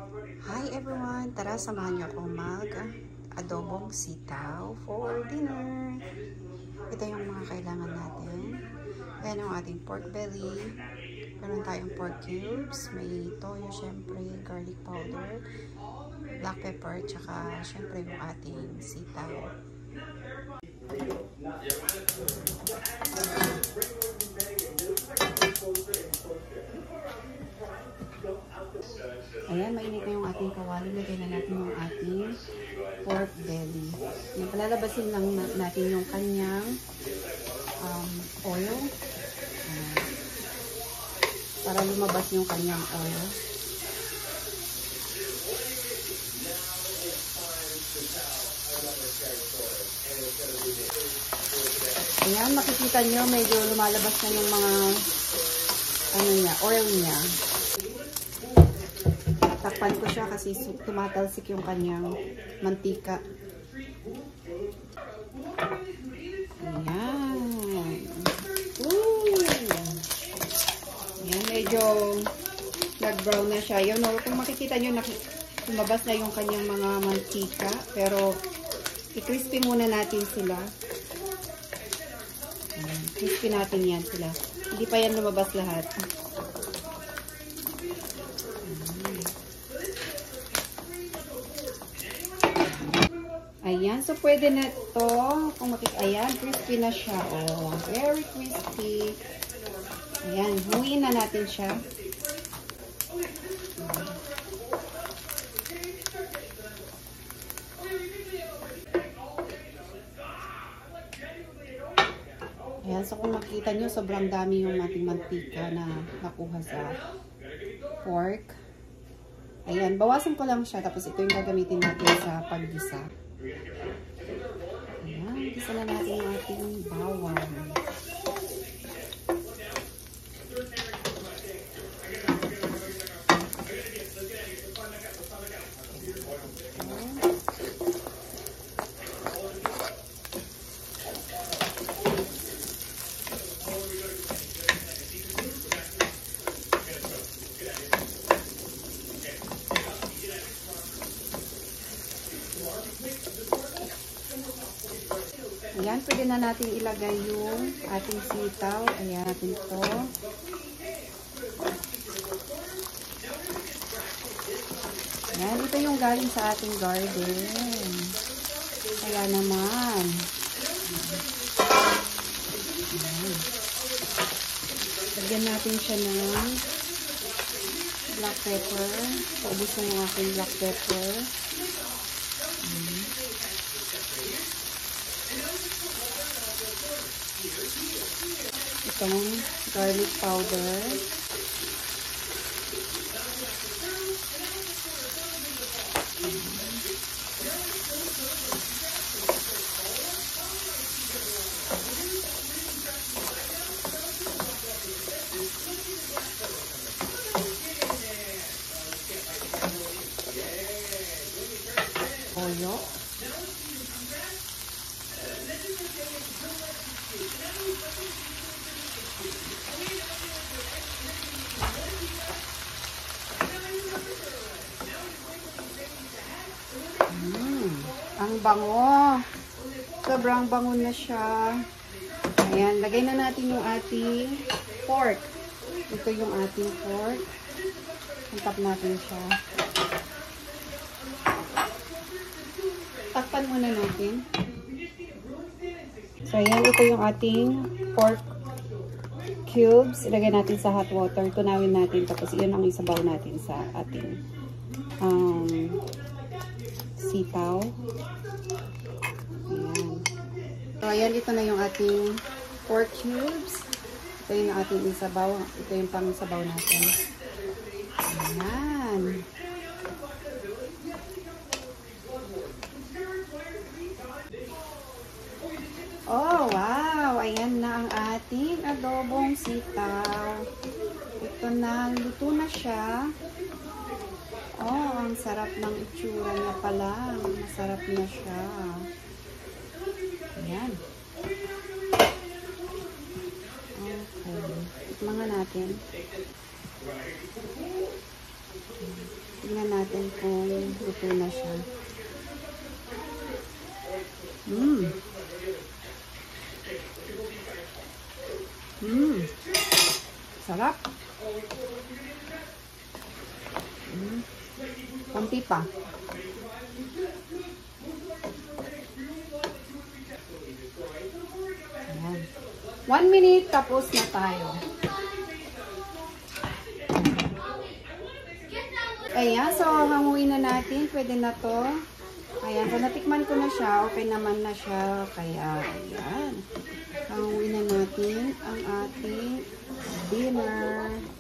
Hi everyone! Tara, samahan niyo ako mag-adobong sitaw for dinner. Ito yung mga kailangan natin. Ayan ang ating pork belly. Meron tayong pork cubes. May toyo syempre, garlic powder, black pepper, tsaka syempre yung ating sitaw. Ayan, mainit na yung ating kawali. Lagay na natin yung ating pork belly. Ayan, palalabasin lang natin yung kanyang oil. Para lumabas yung kanyang oil. Ayan, makikita nyo medyo lumalabas na yung mga oil niya. Takpan ko siya kasi tumatalsik yung kanyang mantika. Ayan. Ayan, medyo nag-brown na siya. Yun, kung makikita nyo, lumabas na yung kanyang mga mantika. Pero, i-crispy muna natin sila. Ayan, crispy natin yan sila. Hindi pa yan lumabas lahat. Ayan, so pwede na ito. Kung ayan, crispy na siya. Oh, very crispy. Ayan, huwiin na natin siya. Ayan, so kung makita nyo, sobrang dami yung ating mantika na nakuha sa pork. Ayan, bawasan ko lang siya. Tapos ito yung gagamitin natin sa paggisa. Ayan, gisa na natin yung ating bawang. Ayan, pwede na natin ilagay yung ating sitaw. Ayan natin ito. Ayan, ito yung galing sa ating garden. Kaya naman. Ayan. Lagyan natin siya ng black pepper. Paubos na yung ating black pepper. Ayan. Itong garlic powder. Toyo. Ang bango. Sobrang bango na siya. Ayan, lagay na natin yung ating pork. Ito yung ating pork. Tap natin siya. Takpan muna natin. So, ayan, ito yung ating pork cubes. Ilagay natin sa hot water. Tunawin natin. Tapos, iyon ang isabaw natin sa ating sitaw. Ayan. So, ayan, ito na yung ating pork cubes. Ito yung ating isabaw. Ito yung pang-isabaw natin. Ayan. Oh, wow! Ayan na ang ating adobong sitaw. Ito na, luto na siya. Oh, ang sarap ng itsura niya pala. Masarap na siya. Ayan. Okay. Tikman nga natin. Tingnan natin kung luto na siya. Mmm. Mmm. Sarap. Konti pa. Ayan. 1 minute, tapos na tayo. Ayan, so hanguin na natin. Pwede na to. Ayan, so natikman ko na siya. Okay naman na siya. Kaya, ayan. Hanguin na natin ang ating dinner.